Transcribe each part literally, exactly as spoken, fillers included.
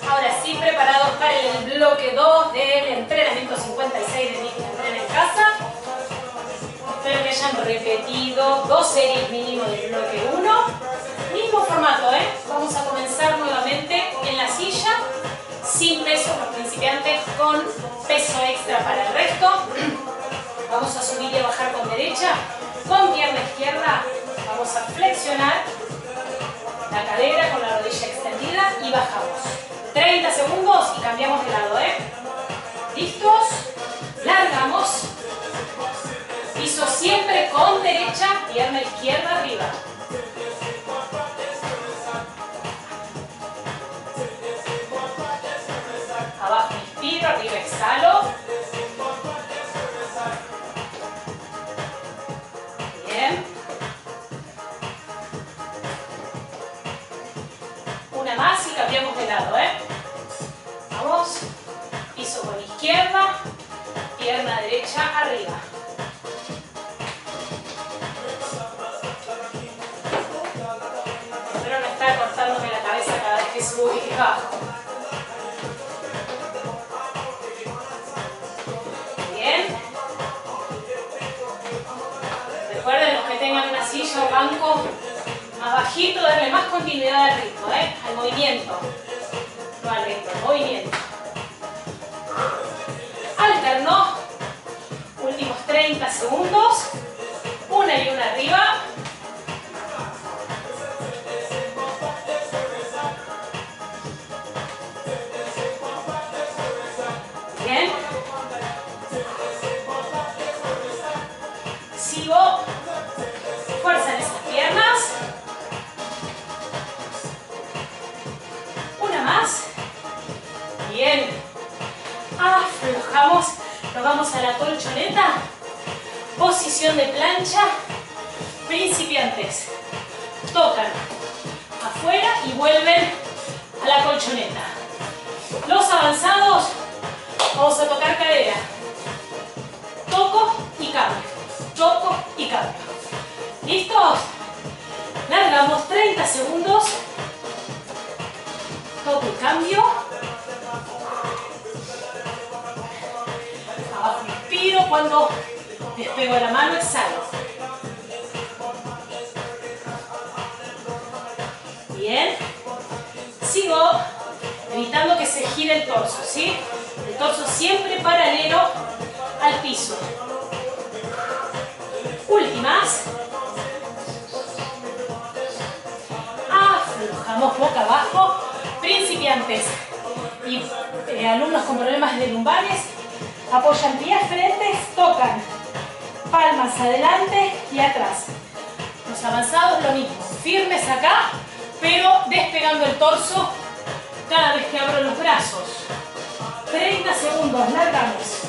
Ahora sí, preparados para el bloque dos del entrenamiento cincuenta y seis de Miki Entrena en Casa. Espero que hayan repetido dos series mínimo del bloque uno. Mismo formato, ¿eh? Vamos a comenzar nuevamente en la silla, sin peso, los principiantes con peso extra para el resto. Vamos a subir y a bajar con derecha, con pierna izquierda. Vamos a flexionar la cadera con la rodilla extendida y bajamos. treinta segundos y cambiamos de lado, ¿eh? ¿Listos? Largamos. Piso siempre con derecha, pierna izquierda arriba. Abajo inspiro, arriba exhalo. Bien. Una más y cambiamos de lado, ¿eh? Vamos. Piso con izquierda, pierna derecha arriba. Espero no estar cortándome la cabeza cada vez que subo y bajo. Recuerden, los que tengan una silla o banco más bajito, darle más continuidad al ritmo, ¿eh? Al movimiento. No al ritmo, al movimiento. Alterno. Últimos treinta segundos. Una y una arriba. Bien. Sigo. Fuerza en esas piernas. Una más. Bien. Aflojamos. Nos vamos a la colchoneta. Posición de plancha. Principiantes. Tocan afuera y vuelven a la colchoneta. Los avanzados, vamos a tocar cadera. Toco y cambio. Toco y cambio. ¿Listos? Largamos treinta segundos. Toco y cambio. Abajo inspiro. Cuando despego la mano, exhalo. Bien. Sigo evitando que se gire el torso, ¿sí? El torso siempre paralelo al piso. Últimas. Aflojamos boca abajo. Principiantes y eh, alumnos con problemas de lumbares apoyan pies frentes, tocan palmas adelante y atrás. Los avanzados lo mismo, firmes acá, pero despegando el torso cada vez que abro los brazos. treinta segundos, largamos.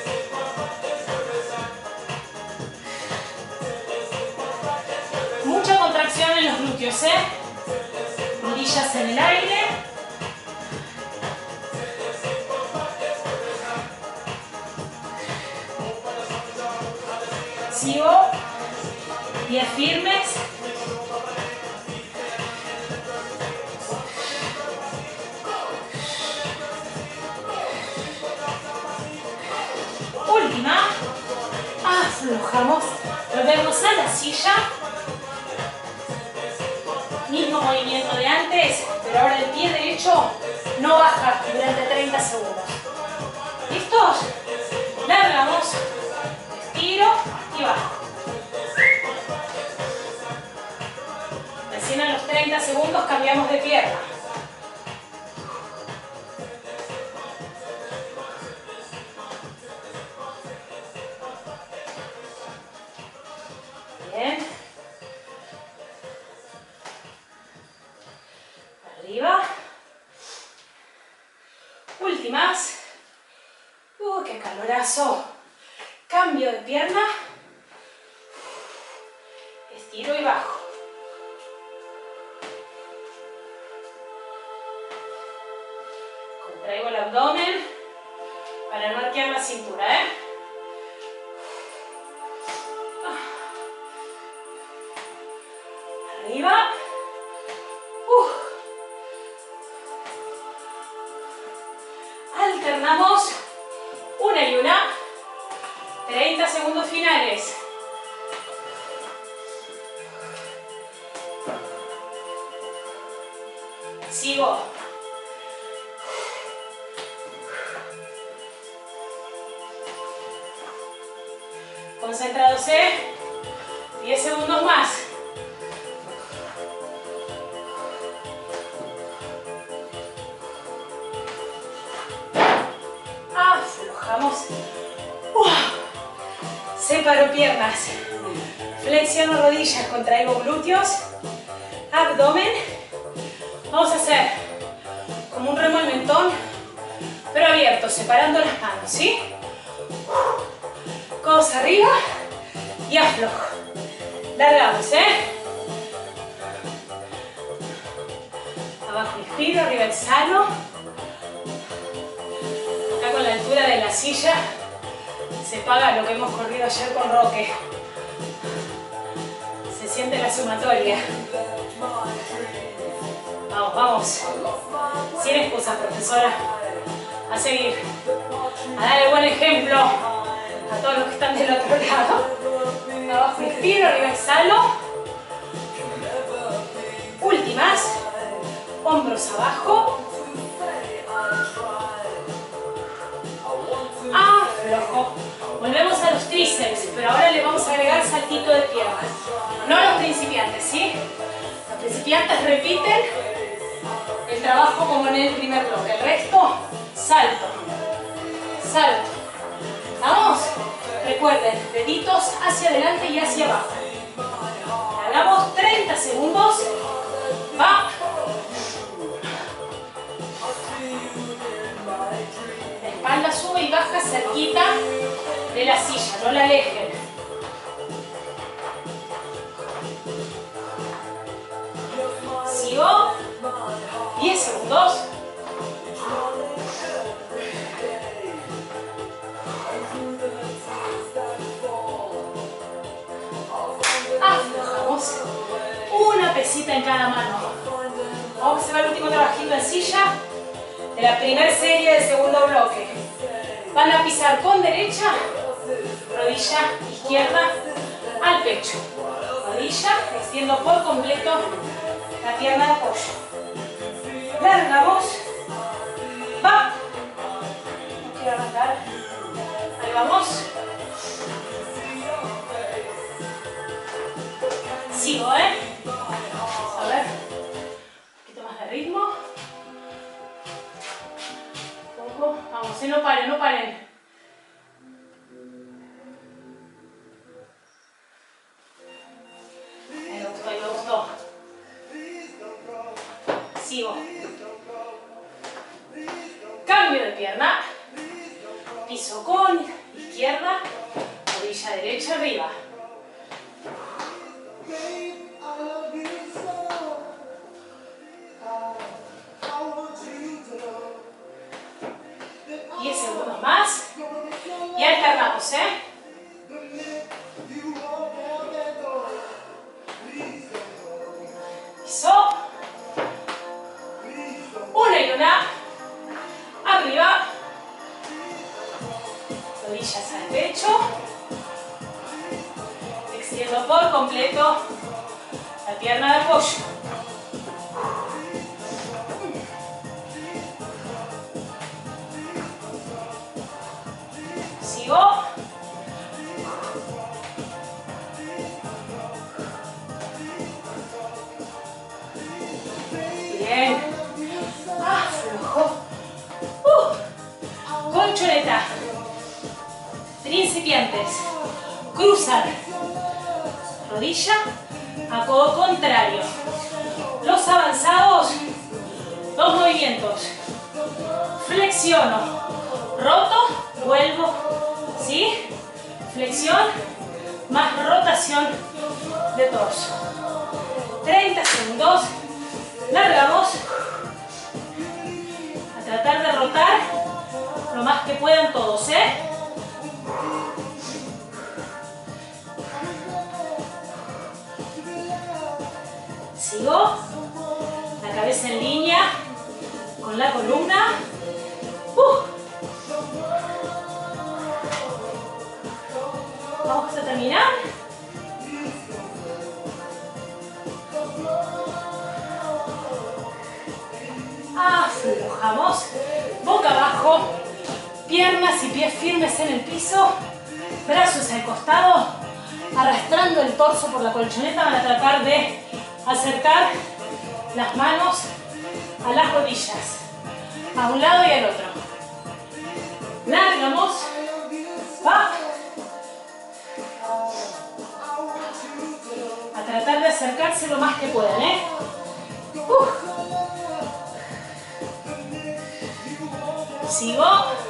Mucha contracción en los glúteos, ¿eh? Rodillas en el aire. Sigo. Pies firmes. Última. Aflojamos. Volvemos a la silla. Mismo movimiento de antes, pero ahora el pie derecho no baja durante treinta segundos. ¿Listos? Largamos. Estiro y bajo. Recién a los treinta segundos cambiamos de pierna. Bien. Arriba. Últimas. Uh, qué calorazo. Cambio de pierna. Estiro y bajo. Contraigo el abdomen para no arquear la cintura, ¿eh? Arriba. Uh. Alternamos una y una. treinta segundos finales. Sigo. Concentrados, ¿eh? diez segundos más. Aflojamos. Uh. Separo piernas. Flexiono rodillas, contraigo glúteos. Abdomen. Vamos a hacer como un remo al mentón, pero abierto, separando las manos, ¿sí? Codos arriba y aflojo. Largamos, ¿eh? Abajo inspiro, arriba exhalo. Acá con la altura de la silla se paga lo que hemos corrido ayer con Roque. Se siente la sumatoria. Vamos, vamos. Sin excusas, profesora. A seguir. A dar el buen ejemplo a todos los que están del otro lado. Abajo inspiro, arriba exhalo. Últimas. Hombros abajo. Aflojo. Volvemos a los tríceps, pero ahora le vamos a agregar saltito de piernas. No a los principiantes, ¿sí? Los principiantes repiten el trabajo como en el primer bloque. El resto, salto. Salto. ¿Vamos? Recuerden, deditos hacia adelante y hacia abajo. Hagamos treinta segundos. Va. La espalda sube y baja cerquita de la silla, no la alejen. Sigo. diez segundos. Aflojamos. Una pesita en cada mano. Vamos a hacer el último trabajito en silla de la primera serie del segundo bloque. Van a pisar con derecha, rodilla izquierda al pecho. Rodilla, extiendo por completo la pierna de apoyo. Largamos. Va. No quiero arrancar. Ahí vamos. Sigo, ¿eh? A ver. Un poquito más de ritmo. Poco. Vamos, ¿eh? No paren, no paren. Ahí me gustó, ahí me gustó. Sigo. Cambio de pierna. Piso con izquierda. Rodilla derecha arriba. diez segundos más. Y alternamos, ¿eh? Piso. Una y una. Arriba. Rodillas al pecho. Extiendo por completo la pierna de apoyo. Sigo. Bien. Aflojo. Uh. Colchoneta. Principiantes. Cruzan. Rodilla a codo contrario. Los avanzados, dos movimientos. Flexiono, roto, vuelvo, ¿sí? Flexión, más rotación de torso. treinta segundos. Largamos. A tratar de rotar lo más que puedan todos, ¿eh? Sigo, la cabeza en línea con la columna. Uh, terminar. Aflojamos. Boca abajo. Piernas y pies firmes en el piso. Brazos al costado. Arrastrando el torso por la colchoneta. Van a tratar de acercar las manos a las rodillas. A un lado y al otro. Largamos. Va. A tratar de acercarse lo más que puedan, ¿eh? Uh. Sigo.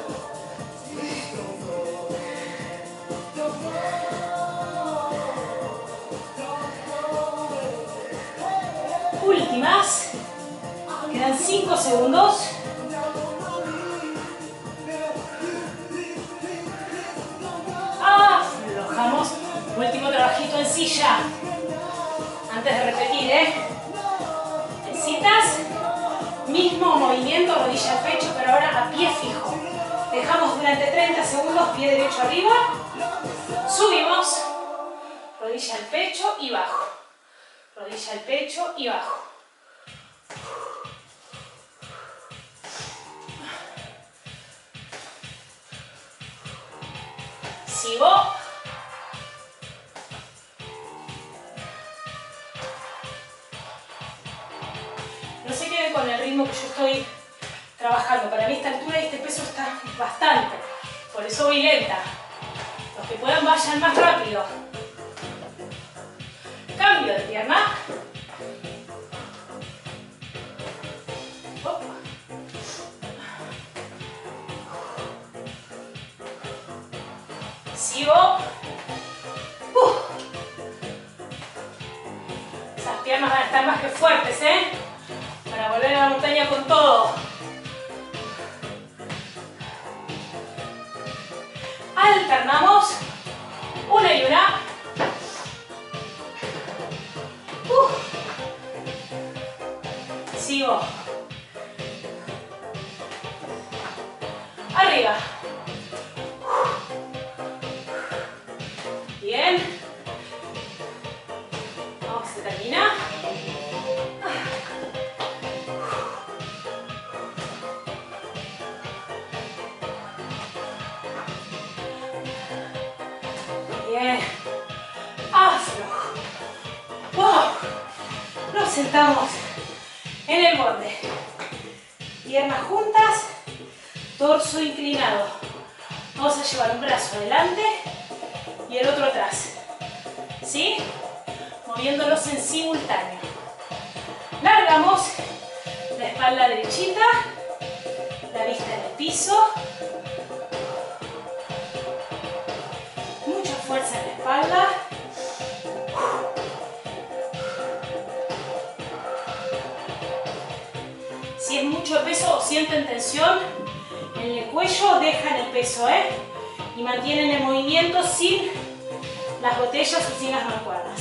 Últimas. Quedan cinco segundos. Aflojamos. Último trabajito en silla. Antes de repetir, ¿eh? Citas. Mismo movimiento, rodilla al pecho, pero ahora a pie fijo. Dejamos durante treinta segundos, pie derecho arriba. Subimos. Rodilla al pecho y bajo. Rodilla al pecho y bajo. Sigo. No se queden con el ritmo que yo estoy trabajando. Para mí esta altura y este peso está bastante. Por eso voy lenta. Los que puedan vayan más rápido. Cambio de pierna. Hop. Sigo. Uh. Esas piernas van a estar más que fuertes, ¿eh? Para volver a la montaña con todo. Alternamos. Una y una. Uh. Sigo. Arriba. Bien. Vamos, se termina. Bien. Aflojo. Wow. Nos sentamos en el borde. Piernas juntas. Torso inclinado. Vamos a llevar un brazo adelante y el otro atrás. ¿Sí? Moviéndolos en simultáneo. Largamos. La espalda derechita. La vista en el piso. Mucha fuerza en la espalda. Si es mucho peso o sienten tensión en el cuello, dejan el peso, ¿eh? Y mantienen el movimiento sin las botellas o sin las mancuernas.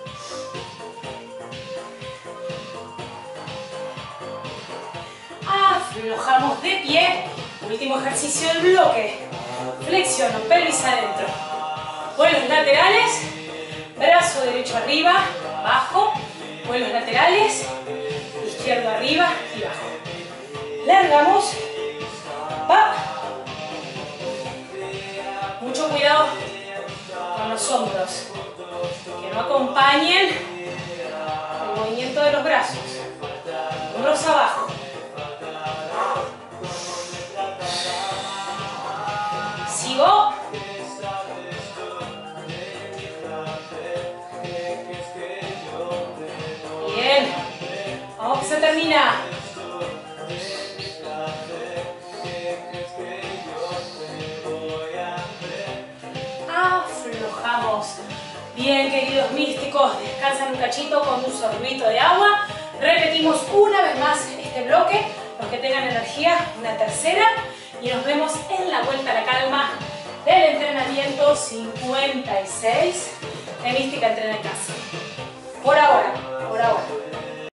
Aflojamos de pie. Último ejercicio del bloque. Flexiono, pelvis adentro. Vuelos laterales. Brazo derecho arriba, abajo. Vuelos laterales. Izquierdo arriba y bajo. Largamos. Va. Mucho cuidado con los hombros. Que no acompañen el movimiento de los brazos. Hombros abajo. Sigo. Bien. Vamos que se termina. Aflojamos. Bien, queridos místicos, descansan un cachito con un sorbito de agua. Repetimos una vez más este bloque. Los que tengan energía, una tercera. Y nos vemos en la vuelta a la calma del entrenamiento cincuenta y seis de Mística Entrena en Casa. Por ahora, por ahora.